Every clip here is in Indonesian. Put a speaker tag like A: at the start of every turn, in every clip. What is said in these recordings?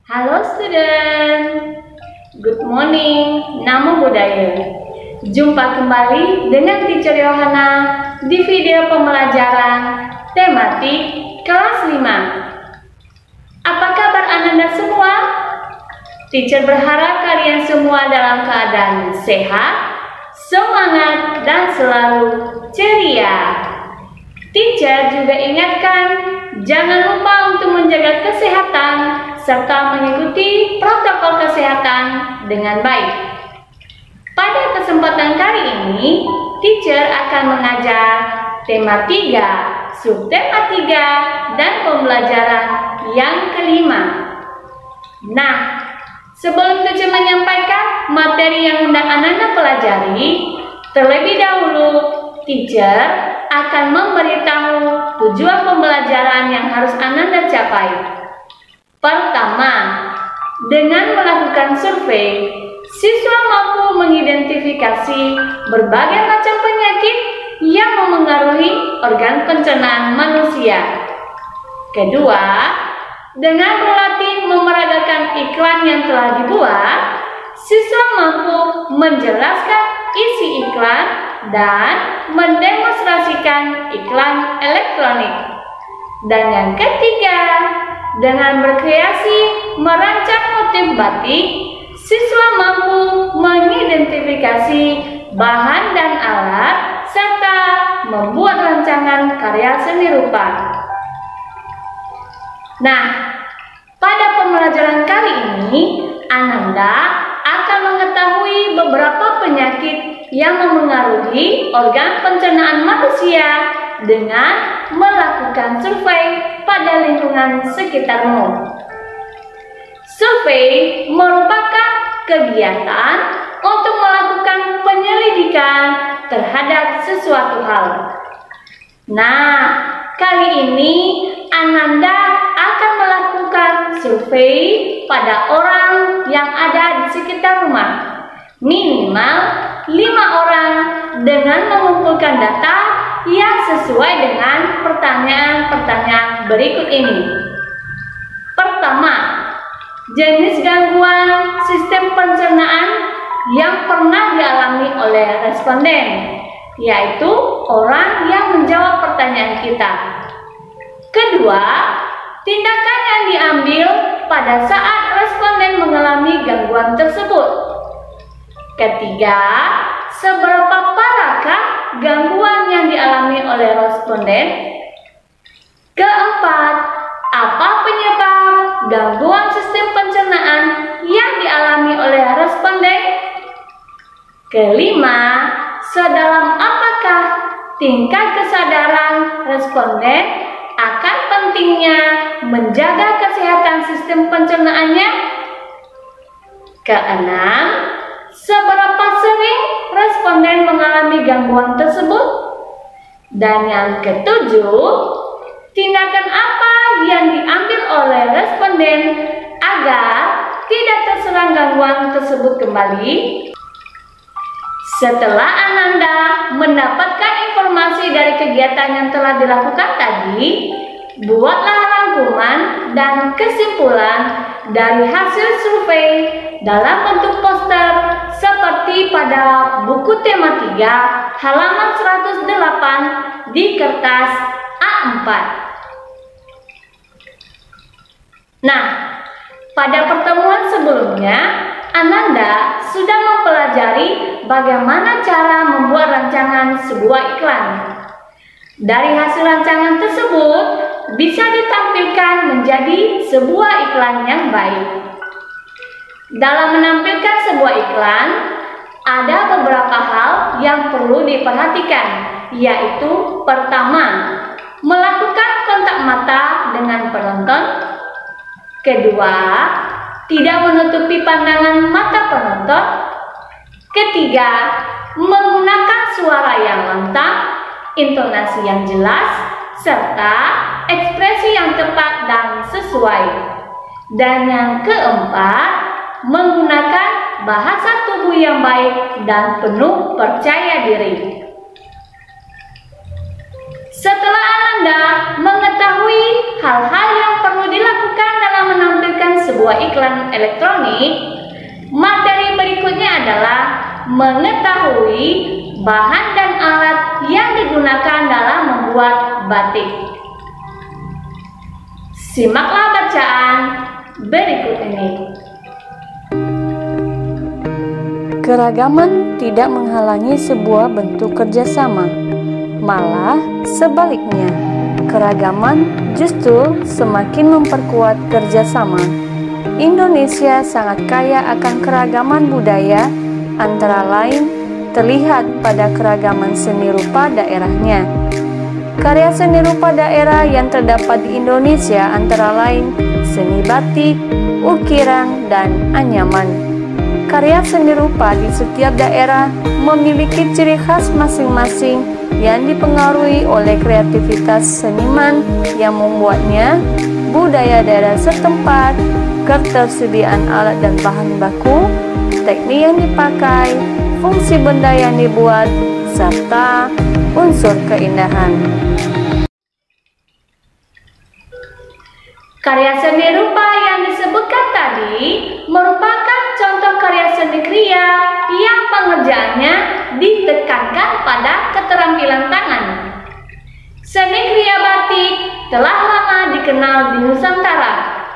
A: Halo student, good morning, namo buddhaya. Jumpa kembali dengan Teacher Yohana di video pembelajaran tematik kelas 5. Apa kabar Ananda semua? Teacher berharap kalian semua dalam keadaan sehat, semangat, dan selalu ceria. Teacher juga ingatkan, jangan lupa untuk menjaga kesehatan serta mengikuti protokol kesehatan dengan baik. Pada kesempatan kali ini, teacher akan mengajar tema 3, subtema 3, dan pembelajaran yang kelima. Nah, sebelum teacher menyampaikan materi yang hendak Ananda pelajari, terlebih dahulu teacher akan memberitahu tujuan pembelajaran yang harus Ananda capai. Pertama, dengan melakukan survei, siswa mampu mengidentifikasi berbagai macam penyakit yang memengaruhi organ pencernaan manusia. Kedua, dengan berlatih memeragakan iklan yang telah dibuat, siswa mampu menjelaskan isi iklan dan mendemonstrasikan iklan elektronik. Dan yang ketiga, dengan berkreasi merancang motif batik, siswa mampu mengidentifikasi bahan dan alat serta membuat rancangan karya seni rupa. Nah, pada pembelajaran kali ini, Ananda akan mengetahui beberapa penyakit yang memengaruhi organ pencernaan manusia dengan melakukan survei pada lingkungan sekitarmu. Survei merupakan kegiatan untuk melakukan penyelidikan terhadap sesuatu hal. Nah, kali ini Ananda akan melakukan survei pada orang yang ada di sekitar rumah. Minimal 5 orang dengan mengumpulkan data yang sesuai dengan pertanyaan-pertanyaan berikut ini. Pertama, jenis gangguan sistem pencernaan yang pernah dialami oleh responden, yaitu orang yang menjawab pertanyaan kita. Kedua, tindakan yang diambil pada saat responden mengalami gangguan tersebut. Ketiga, seberapa parakah gangguan yang dialami oleh responden? Keempat, apa penyebab gangguan sistem pencernaan yang dialami oleh responden? Kelima, sedalam apakah tingkat kesadaran responden akan pentingnya menjaga kesehatan sistem pencernaannya? Keenam, seberapa sering responden mengalami gangguan tersebut? Dan yang ketujuh, tindakan apa yang diambil oleh responden agar tidak terserang gangguan tersebut kembali? Setelah Ananda mendapatkan informasi dari kegiatan yang telah dilakukan tadi, buatlah rangkuman dan kesimpulan dari hasil survei dalam bentuk poster seperti pada buku tema 3 halaman 108 di kertas A4. Nah, pada pertemuan sebelumnya, Ananda sudah mempelajari bagaimana cara membuat rancangan sebuah iklan. Dari hasil rancangan tersebut bisa ditampilkan menjadi sebuah iklan yang baik. Dalam menampilkan sebuah iklan, ada beberapa hal yang perlu diperhatikan, yaitu pertama, melakukan kontak mata dengan penonton. Kedua, tidak menutupi pandangan mata penonton. Ketiga, menggunakan suara yang lantang, intonasi yang jelas, serta ekspresi yang tepat dan sesuai. Dan yang keempat, menggunakan bahasa tubuh yang baik dan penuh percaya diri. Setelah Ananda mengetahui hal-hal yang perlu dilakukan dalam menampilkan sebuah sebuah iklan elektronik, materi berikutnya adalah mengetahui bahan dan alat yang digunakan dalam membuat batik. Simaklah bacaan berikut ini.
B: Keragaman tidak menghalangi sebuah bentuk kerjasama, malah sebaliknya, keragaman justru semakin memperkuat kerjasama. Indonesia sangat kaya akan keragaman budaya, antara lain terlihat pada keragaman seni rupa daerahnya. Karya seni rupa daerah yang terdapat di Indonesia antara lain seni batik, ukiran, dan anyaman. Karya seni rupa di setiap daerah memiliki ciri khas masing-masing yang dipengaruhi oleh kreativitas seniman yang membuatnya, budaya daerah setempat, ketersediaan alat dan bahan baku, teknik yang dipakai, fungsi benda yang dibuat, serta unsur keindahan.
A: Karya seni rupa yang disebutkan tadi merupakan contoh karya seni kriya yang pengerjaannya ditekankan pada keterampilan tangan. Seni kriya batik telah lama dikenal di Nusantara.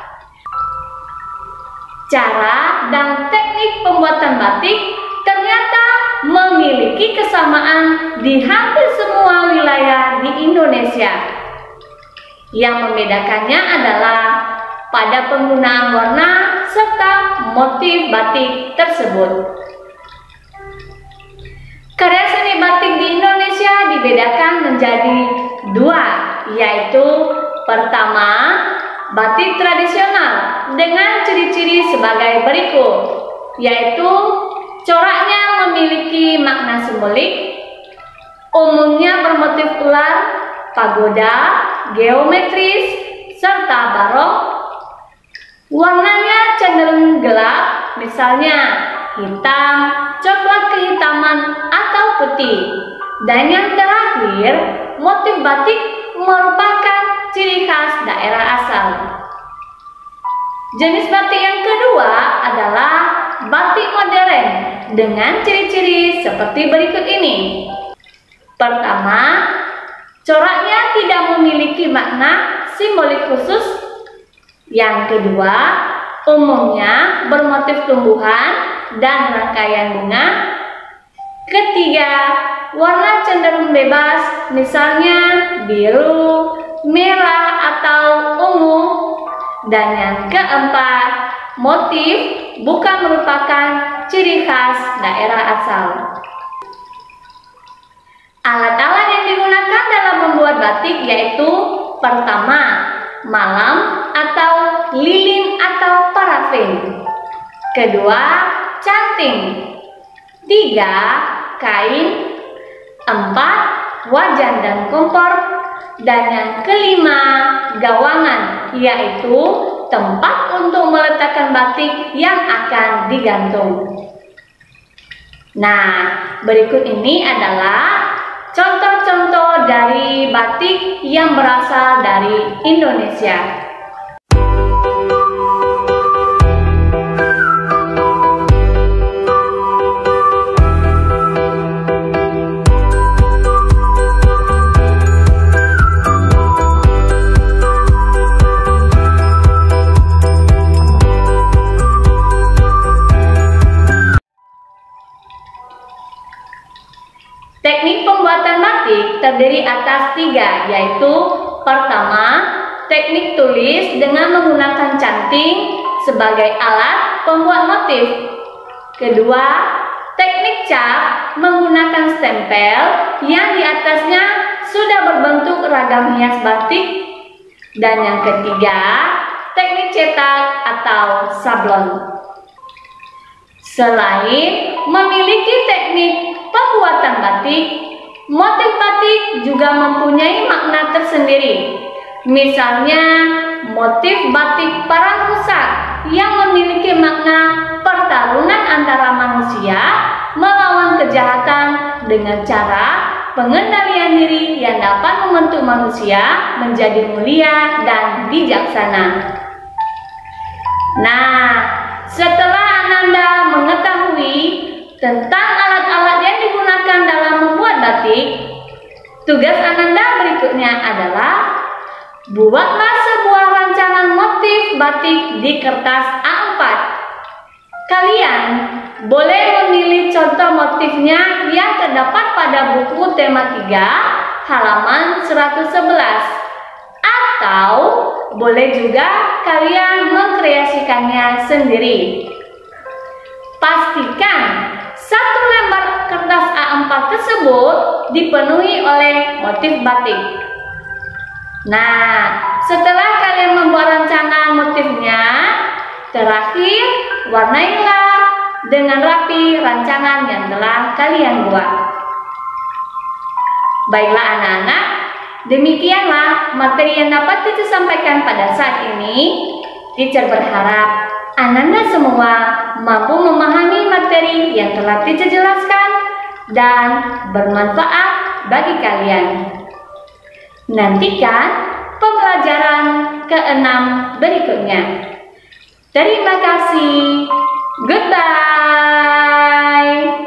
A: Cara dan teknik pembuatan batik ternyata memiliki kesamaan di hampir semua wilayah di Indonesia. Yang membedakannya adalah pada penggunaan warna serta motif batik tersebut. Karya seni batik di Indonesia dibedakan menjadi dua, yaitu pertama, batik tradisional dengan ciri-ciri sebagai berikut, yaitu coraknya memiliki makna simbolik, umumnya bermotif ular, pagoda, geometris, serta barok. Warnanya cenderung gelap, misalnya hitam, coklat kehitaman, atau putih. Dan yang terakhir, motif batik merupakan ciri khas daerah asal. Jenis batik yang kedua adalah batik modern dengan ciri-ciri seperti berikut ini. Pertama, coraknya tidak memiliki makna simbolik khusus. Yang kedua, umumnya bermotif tumbuhan dan rangkaian bunga. Ketiga, warna cenderung bebas, misalnya biru, merah, atau ungu. Dan yang keempat, motif bukan merupakan ciri khas daerah asal. Alat-alat yang digunakan dalam membuat batik yaitu pertama, malam atau lilin atau parafin. Kedua, canting. Tiga, kain. Empat, wajan dan kompor. Dan yang kelima, gawangan, yaitu tempat untuk meletakkan batik yang akan digantung. Nah, berikut ini adalah contoh-contoh dari batik yang berasal dari Indonesia. Teknik pembuatan batik terdiri atas tiga, yaitu pertama, teknik tulis dengan menggunakan canting sebagai alat pembuat motif. Kedua, teknik cap menggunakan stempel yang di atasnya sudah berbentuk ragam hias batik. Dan yang ketiga, teknik cetak atau sablon. Selain memiliki teknik pembuatan batik, motif batik juga mempunyai makna tersendiri. Misalnya, motif batik parang rusak yang memiliki makna pertarungan antara manusia melawan kejahatan dengan cara pengendalian diri yang dapat membentuk manusia menjadi mulia dan bijaksana. Nah, setelah Ananda mengetahui tentang alat-alat yang digunakan dalam membuat batik, tugas Ananda berikutnya adalah buatlah sebuah rancangan motif batik di kertas A4. Kalian boleh memilih contoh motifnya yang terdapat pada buku tema 3 halaman 111, atau boleh juga kalian mengkreasikannya sendiri. Pastikan satu lembar kertas A4 tersebut dipenuhi oleh motif batik. Nah, setelah kalian membuat rancangan motifnya, terakhir warnailah dengan rapi rancangan yang telah kalian buat. Baiklah anak-anak, demikianlah materi yang dapat Teacher sampaikan pada saat ini. Teacher berharap Ananda semua mampu memahami materi yang telah Teacher jelaskan dan bermanfaat bagi kalian. Nantikan pembelajaran ke-6 berikutnya. Terima kasih. Goodbye.